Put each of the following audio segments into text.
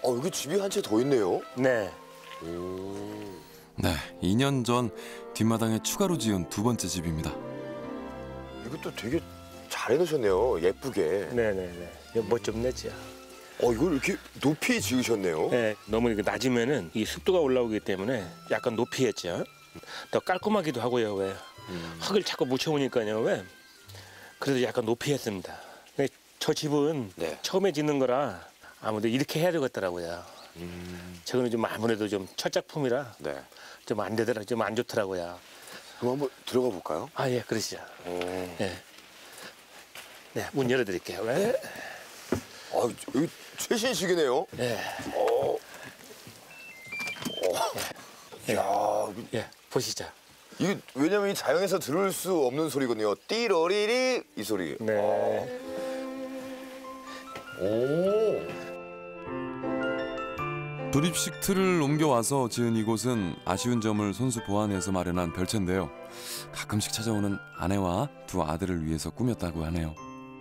여기 집이 한 채 더 있네요. 네. 네, 2년 전 뒷마당에 추가로 지은 두 번째 집입니다. 이것도 되게 잘 해놓으셨네요. 예쁘게. 네네네. 멋 좀 내죠. 이걸 이렇게 높이 지으셨네요. 네, 너무 이렇게 낮으면은 이 습도가 올라오기 때문에 약간 높이 했죠. 더 깔끔하기도 하고요. 왜 흙을 자꾸 묻혀오니까요. 왜 그래도 약간 높이 했습니다. 근데 저 집은 네. 처음에 짓는 거라 아무래도 이렇게 해야 되겠더라고요. 저거는 좀 아무래도 좀 첫 작품이라 네. 좀 안 되더라, 좀 안 좋더라고요. 그럼 한번 들어가 볼까요? 아, 예, 그러시죠. 네. 네, 문 열어드릴게요. 네. 여기 최신식이네요. 네. 야, 예, 보시죠. 이게 왜냐면 이 자연에서 들을 수 없는 소리거든요. 띠러리리 이 소리. 네. 오. 조립식 틀을 옮겨와서 지은 이곳은 아쉬운 점을 손수 보완해서 마련한 별채인데요. 가끔씩 찾아오는 아내와 두 아들을 위해서 꾸몄다고 하네요.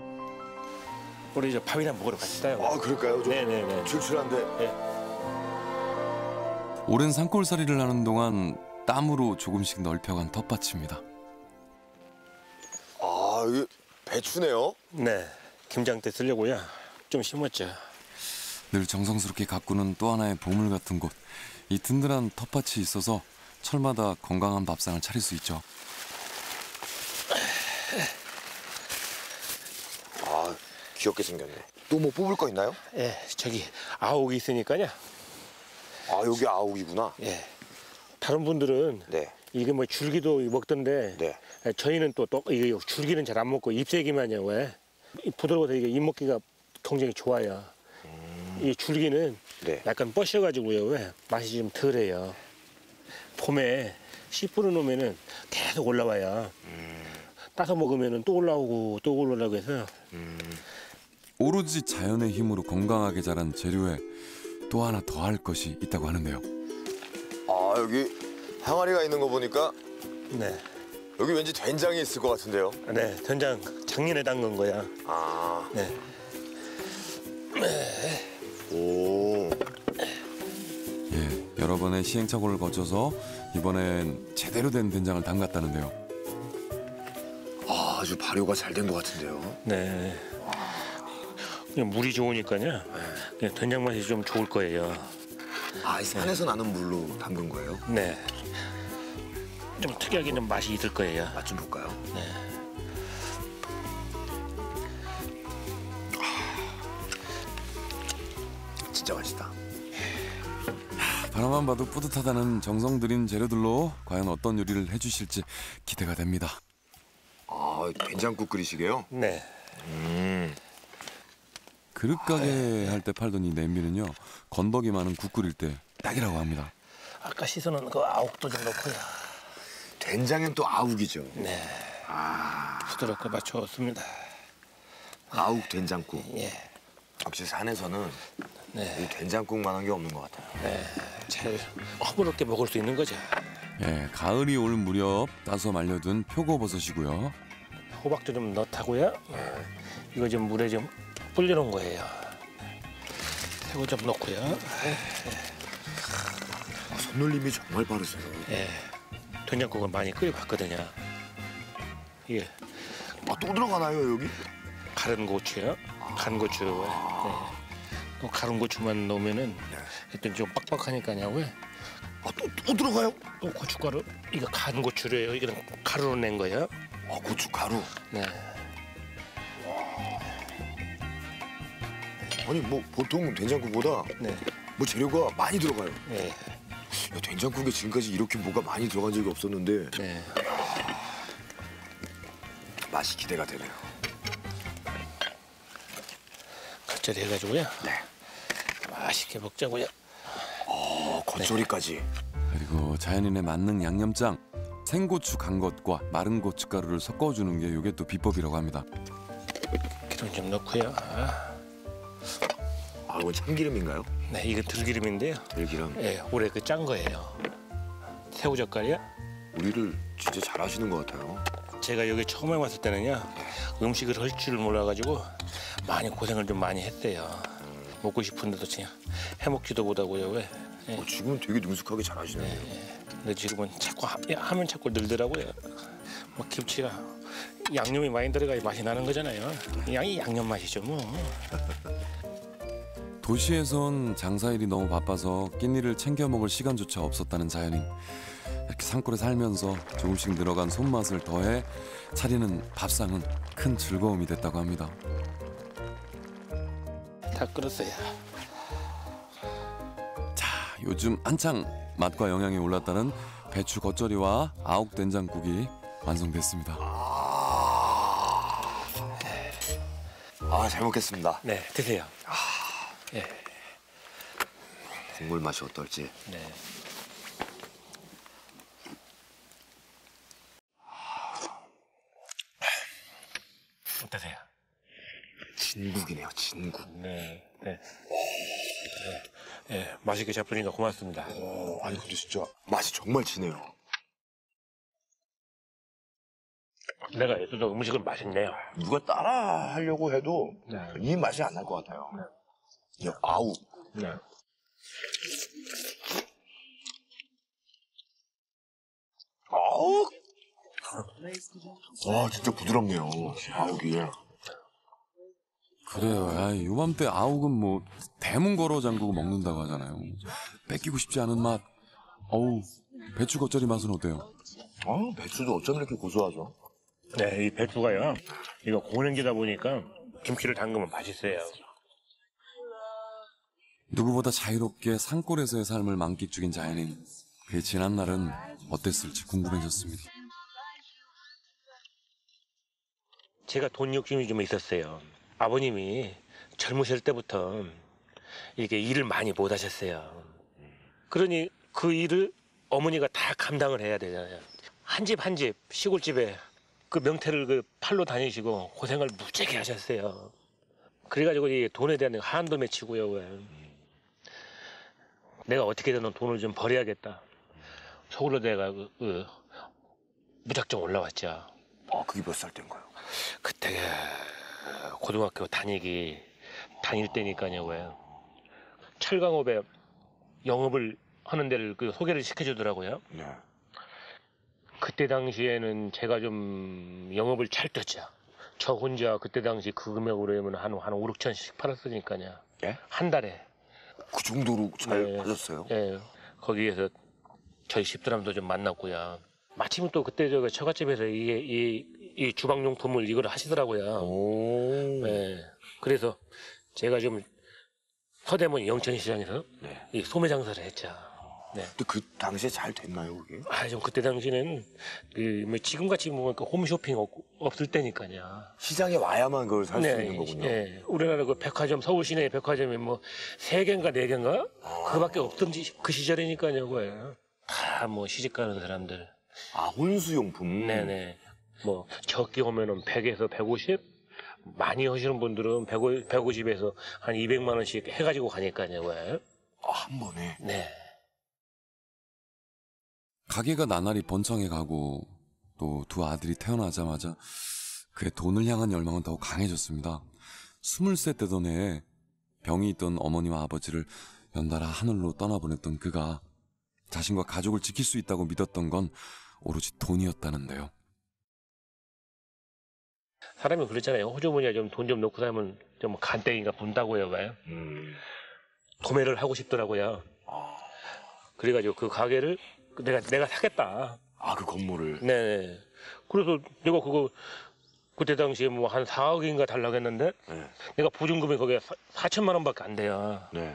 우리 저 밥이나 먹으러 갑시다요. 그럴까요? 좀 네네네. 출출한데. 네. 오랜 산골살이를 하는 동안 땀으로 조금씩 넓혀간 텃밭입니다. 이게 배추네요. 네. 김장 때 쓰려고요. 좀 심었죠. 늘 정성스럽게 가꾸는 또 하나의 보물 같은 곳. 이 든든한 텃밭이 있어서 철마다 건강한 밥상을 차릴 수 있죠. 귀엽게 생겼네. 또 뭐 뽑을 거 있나요? 예, 저기 아욱이 있으니까요. 여기 아욱이구나. 예. 다른 분들은 네. 이게 뭐 줄기도 먹던데 네. 저희는 또 이게 줄기는 잘 안 먹고 잎새기만요. 왜? 부드러워서 이게 잎 먹기가 굉장히 좋아요. 이 줄기는 네. 약간 뻗셔가지고요. 왜? 맛이 좀 덜해요. 봄에 씨 뿌려 놓으면은 계속 올라와요. 따서 먹으면은 또 올라오고 또 올라오고 해서. 오로지 자연의 힘으로 건강하게 자란 재료에 또 하나 더 할 것이 있다고 하는데요. 여기 항아리가 있는 거 보니까 네. 여기 왠지 된장이 있을 것 같은데요. 네, 된장 작년에 담근 거야. 네. 오. 예, 여러 번의 시행착오를 거쳐서 이번엔 제대로 된 된장을 담갔다는데요. 아주 발효가 잘 된 것 같은데요. 네. 그냥 물이 좋으니까요. 그냥 된장 맛이 좀 좋을 거예요. 이 산에서 나는 물로 담근 거예요? 네. 좀 특이하게 좀 맛이 있을 거예요. 맛 좀 볼까요? 네. 진짜 맛있다. 바라만 봐도 뿌듯하다는 정성 들인 재료들로 과연 어떤 요리를 해주실지 기대가 됩니다. 된장국 끓이시게요? 네. 그릇 가게 할 때 팔던 이 냄비는요, 건더기 많은 국 끓일 때 딱이라고 합니다. 아까 씻어놓은 그 아욱도 좀 넣고요. 된장엔 또 아욱이죠. 네. 부드럽게 맞춰왔습니다. 아욱 된장국. 예. 역시 산에서는 네. 이 된장국만한 게 없는 것 같아요. 네. 제일 허브롭게 먹을 수 있는 거죠. 예, 가을이 올 무렵 따서 말려둔 표고버섯이고요. 호박도 좀 넣다고요. 이거 좀 물에 좀 불려놓은 거예요. 새우 좀 넣고요. 손놀림이 정말 빠르세요. 예. 된장국을 많이 끓여봤거든요. 이게 또 들어가나요 여기? 가른 고추요. 간 고추. 네. 또 가른 고추만 넣으면은 일단 좀 빡빡하니까요. 왜? 또 들어가요? 또 고춧가루. 이거 간 고추래요. 이거는 가루로 낸 거예요. 고춧가루. 네. 아니 뭐 보통 된장국보다 네. 뭐 재료가 많이 들어가요. 네. 된장국에 지금까지 이렇게 뭐가 많이 들어간 적이 없었는데 네. 맛이 기대가 되네요. 겉절이 해가지고요. 네. 맛있게 먹자고요. 겉절이까지. 그리고 자연인의 만능 양념장, 생고추 간 것과 마른 고춧가루를 섞어주는 게 이게 또 비법이라고 합니다. 기름 좀 넣고요. 이건 참기름인가요? 네, 이거 들기름인데요. 들기름. 예, 올해 그 짠 거예요. 새우젓갈이요. 요리를 진짜 잘하시는 것 같아요. 제가 여기 처음에 왔을 때는요, 음식을 할 줄 몰라가지고 많이 고생을 좀 많이 했어요. 먹고 싶은데도 그냥 해먹지도 못하고요. 왜? 예. 지금은 되게 능숙하게 잘하시네요. 근데 지금은 자꾸 하면 자꾸 늘더라고요. 뭐 김치가 양념이 많이 들어가야 맛이 나는 거잖아요. 양이 양념 맛이죠 뭐. 도시에선 장사일이 너무 바빠서 깻잎을 챙겨 먹을 시간조차 없었다는 자연인. 이렇게 산골에 살면서 조금씩 늘어간 손맛을 더해 차리는 밥상은 큰 즐거움이 됐다고 합니다. 다 끓었어요. 자, 요즘 한창 맛과 영양이 올랐다는 배추 겉절이와 아욱 된장국이 완성됐습니다. 잘 먹겠습니다. 네, 드세요. 예. 국물 맛이 어떨지. 네. 어떠세요? 진국이네요, 진국. 네, 네. 네, 맛있게 잡수니까 고맙습니다. 아니 근데 진짜 맛이 정말 진해요. 내가 애써도 음식은 맛있네요. 누가 따라 하려고 해도 네. 이 맛이 안 날 것 같아요. 이 아우. 네. 아우. 와 진짜 부드럽네요. 아욱이. 그래요. 요맘때 아욱은 뭐 대문 걸어 잠그고 먹는다고 하잖아요. 뺏기고 싶지 않은 맛. 어우, 배추 겉절이 맛은 어때요? 배추도 어쩜 이렇게 고소하죠? 네, 이 배추가요. 이거 고랭지다 보니까 김치를 담그면 맛있어요. 누구보다 자유롭게 산골에서의 삶을 만끽 중인 자연인. 그의 지난 날은 어땠을지 궁금해졌습니다. 제가 돈 욕심이 좀 있었어요. 아버님이 젊으실 때부터 이렇게 일을 많이 못 하셨어요. 그러니 그 일을 어머니가 다 감당을 해야 되잖아요. 한 집 한 집 시골집에 그 명태를 그 팔로 다니시고 고생을 무지하게 하셨어요. 그래가지고 이 돈에 대한 한도 맺히고요. 왜. 내가 어떻게든 돈을 좀 벌어야겠다. 서울로 내가 무작정 올라왔죠. 그게 몇 살 때인가요? 그때 고등학교 다닐 때니까요. 왜 철강업에 영업을 하는 데를 그 소개를 시켜주더라고요. 네. 그때 당시에는 제가 좀 영업을 잘 뛰었죠. 저 혼자 그때 당시 그 금액으로 하면 한 5, 6천씩 팔았으니까요. 예? 한 달에. 그 정도로 잘 네. 받았어요? 예. 거기에서 저희 집사람도 좀 만났고요. 마침 또 그때 저 처갓집에서 이 주방용품을 이걸 하시더라고요. 오. 예. 그래서 제가 좀 서대문 영천시장에서 네. 이 소매 장사를 했죠. 네. 근데 그 당시에 잘 됐나요, 그게? 좀 그때 당시는 뭐 지금같이 뭐 그 홈쇼핑 없을 때니까요. 시장에 와야만 그걸 살 수 있는 거군요. 네. 우리나라 그 백화점 서울 시내 백화점이 뭐 3개인가 4개인가 그밖에 없던 그 시절이니까요. 그거예요. 다 뭐 시집 가는 사람들. 혼수용품. 네네. 뭐 적게 오면은 100에서 150, 많이 하시는 분들은 150에서 한 200만 원씩 해가지고 가니까요. 왜? 한 번에. 네. 가게가 나날이 번창해 가고 또 두 아들이 태어나자마자 그의 돈을 향한 열망은 더욱 강해졌습니다. 23 되던 해에 병이 있던 어머니와 아버지를 연달아 하늘로 떠나보냈던 그가 자신과 가족을 지킬 수 있다고 믿었던 건 오로지 돈이었다는데요. 사람이 그렇잖아요. 호주머니에 좀 돈 좀 넣고 살면 좀 간땡이가 분다고요. 왜? 도매를 하고 싶더라고요. 그래가지고 그 가게를 내가 사겠다. 그 건물을. 네. 그래서 내가 그거 그때 당시에 뭐 한 4억인가 달라고 했는데 네. 내가 보증금이 거기에 4천만 원밖에 안 돼요. 네.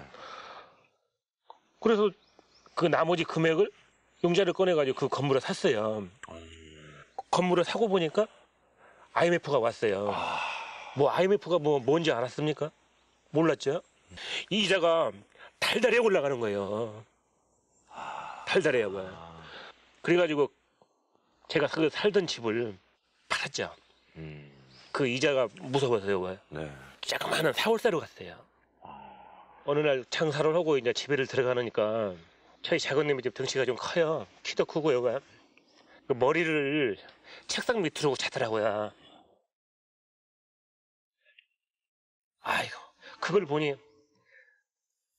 그래서 그 나머지 금액을 용자를 꺼내가지고 그 건물을 샀어요. 건물을 사고 보니까 IMF가 왔어요. 뭐 IMF가 뭔지 알았습니까? 몰랐죠? 이자가 달달에 올라가는 거예요. 달달해요. 그래가지고 제가 그 살던 집을 팔았죠. 그 이자가 무서워서요. 왜? 네. 조그마한 사월세로 갔어요. 어느 날 장사를 하고 이제 집에를 들어가니까 저희 작은님이 집 덩치가 좀 커요. 키도 크고요. 왜? 그 머리를 책상 밑으로 자더라고요. 아이고, 그걸 보니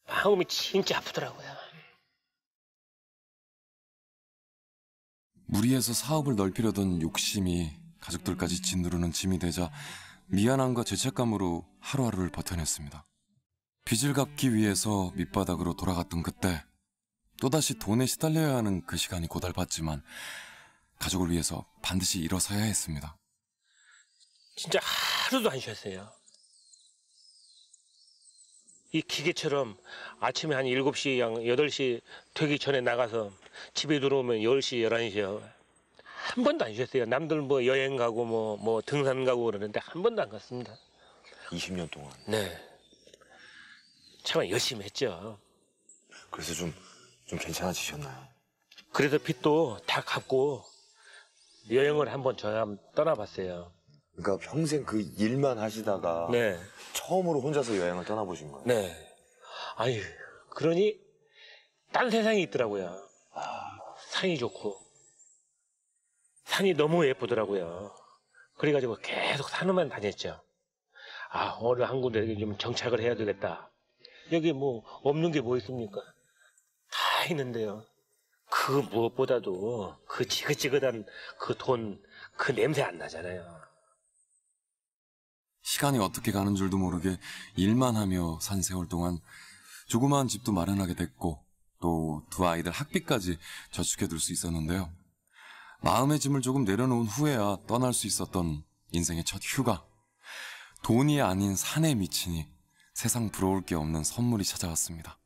마음이 진짜 아프더라고요. 무리해서 사업을 넓히려던 욕심이 가족들까지 짓누르는 짐이 되자 미안함과 죄책감으로 하루하루를 버텨냈습니다. 빚을 갚기 위해서 밑바닥으로 돌아갔던 그때 또다시 돈에 시달려야 하는 그 시간이 고달팠지만 가족을 위해서 반드시 일어서야 했습니다. 진짜 하루도 안 쉬었어요. 이 기계처럼 아침에 한 7시, 8시 되기 전에 나가서 집에 들어오면 10시, 11시요. 한 번도 안 쉬었어요. 남들 뭐 여행 가고 뭐 등산 가고 그러는데 한 번도 안 갔습니다. 20년 동안. 네. 참 열심히 했죠. 그래서 좀 괜찮아지셨나요? 그래서 빚도 다 갚고 여행을 한번 떠나봤어요. 그러니까 평생 그 일만 하시다가 네. 처음으로 혼자서 여행을 떠나보신 거예요. 네. 아유, 그러니 딴 세상이 있더라고요. 산이 좋고 산이 너무 예쁘더라고요. 그래가지고 계속 산으만 다녔죠. 아, 오늘 한 군데 좀 정착을 해야 되겠다. 여기 뭐 없는 게 뭐 있습니까? 다 있는데요. 그 무엇보다도 그 지긋지긋한 그 돈, 그 냄새 안 나잖아요. 시간이 어떻게 가는 줄도 모르게 일만 하며 산 세월 동안 조그마한 집도 마련하게 됐고 또 두 아이들 학비까지 저축해둘 수 있었는데요. 마음의 짐을 조금 내려놓은 후에야 떠날 수 있었던 인생의 첫 휴가. 돈이 아닌 산에 미치니 세상 부러울 게 없는 선물이 찾아왔습니다.